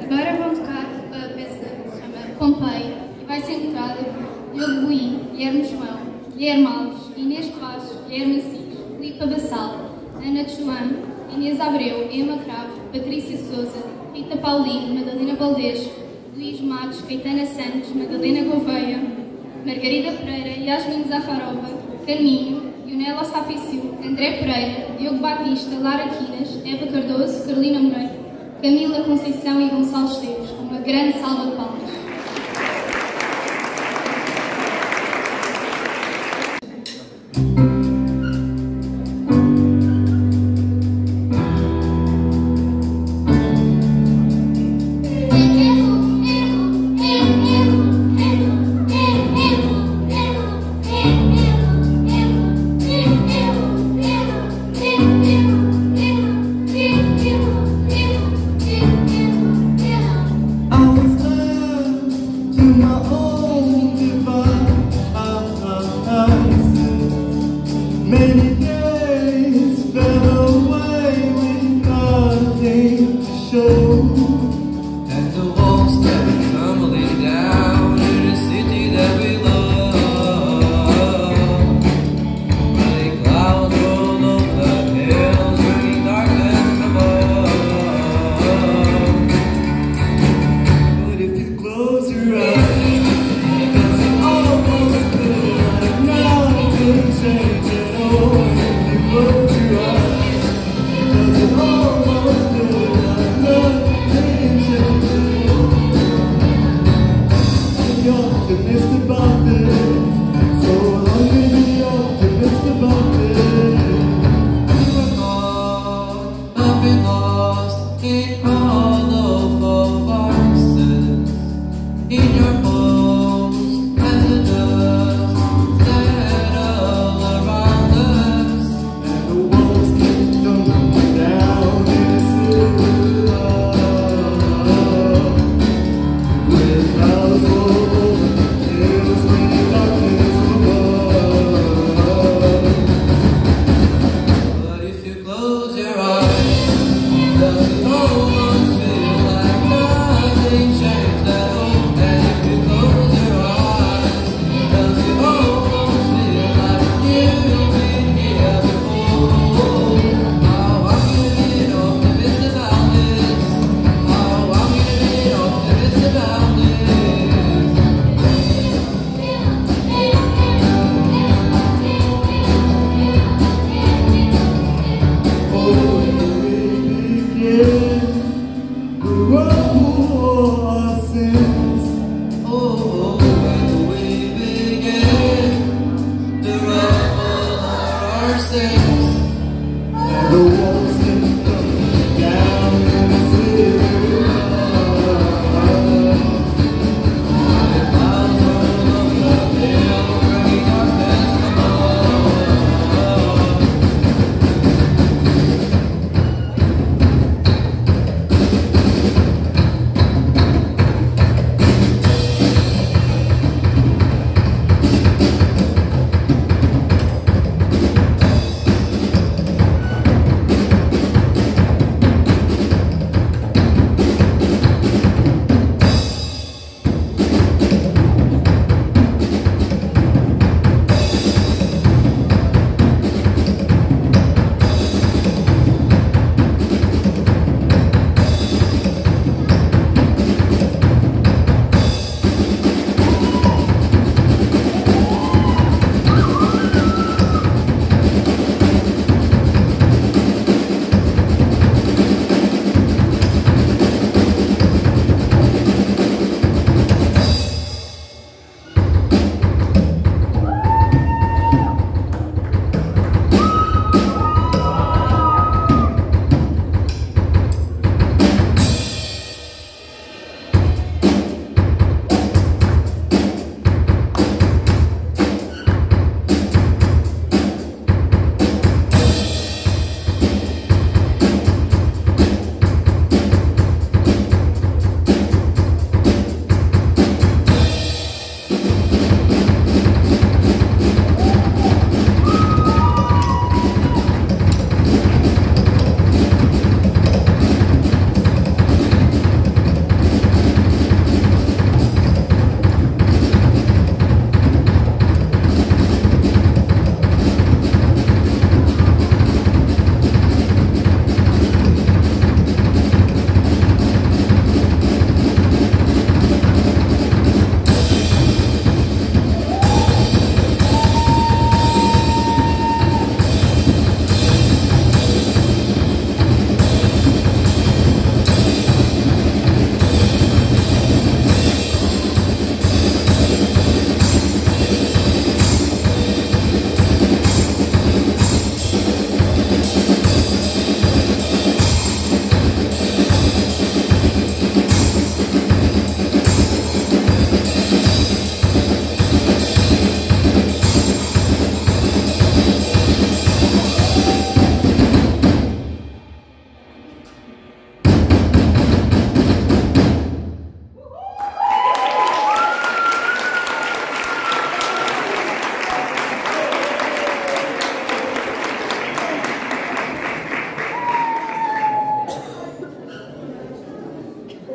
Agora vão tocar a peça que se chama Pompeii e vai ser interpretada por Diogo Buim, Guilherme João, Guilherme Alves, Inês Passos, Guilherme Assis, Filipe Abassal, Ana Tchuan, Inês Abreu, Emma Cravo, Patrícia Souza, Rita Paulino, Madalena Valdez, Luís Matos, Caetana Santos, Madalena Gouveia, Margarida Pereira, Yasmin Zafarova, Carminho, Ionela Saficiu, André Pereira, Diogo Batista, Lara Quinas, Eva Cardoso, Carolina Moreira, Camila Conceição e Gonçalo Esteves. Uma grande salva de palmas. Always love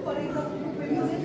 Ora então,